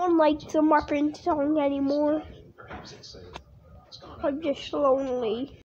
don't like the Muffin song anymore. I'm just lonely.